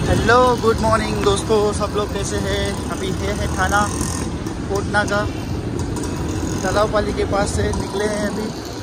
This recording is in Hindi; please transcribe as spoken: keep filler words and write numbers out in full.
हेलो गुड मॉर्निंग दोस्तों, सब लोग कैसे हैं। अभी ये है थाना कोटना का, तालाब पाली के पास से निकले हैं अभी।